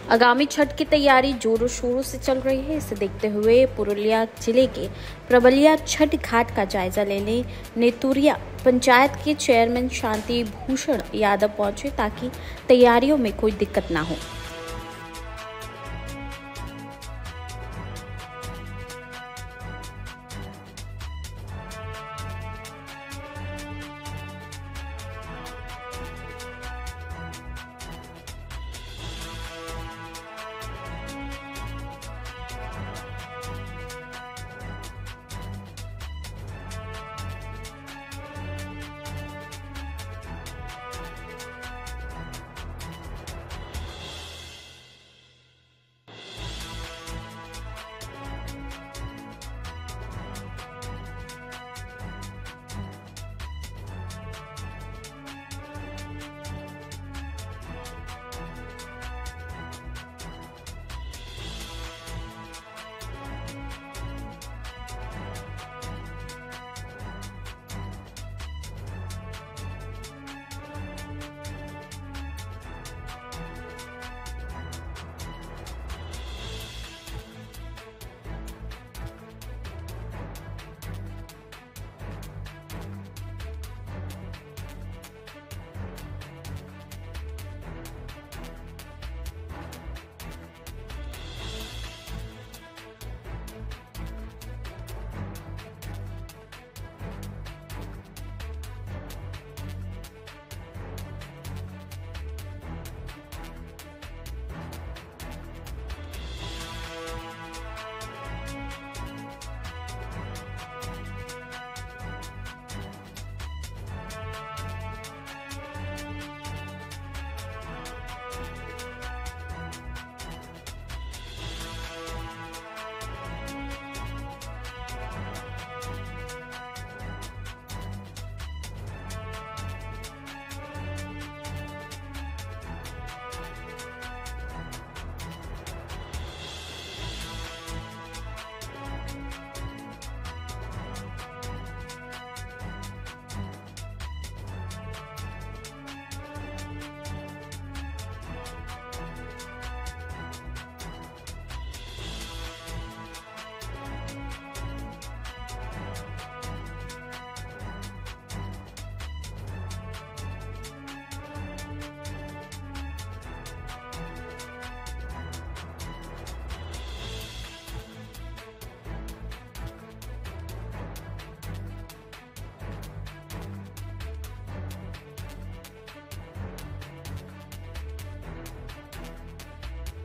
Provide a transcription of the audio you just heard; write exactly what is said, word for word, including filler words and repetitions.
आगामी छठ की तैयारी जोरों शोरों से चल रही है। इसे देखते हुए पुरुलिया जिले के प्रबलिया छठ घाट का जायजा लेने नेतुरिया पंचायत के चेयरमैन शांति भूषण यादव पहुंचे ताकि तैयारियों में कोई दिक्कत न हो।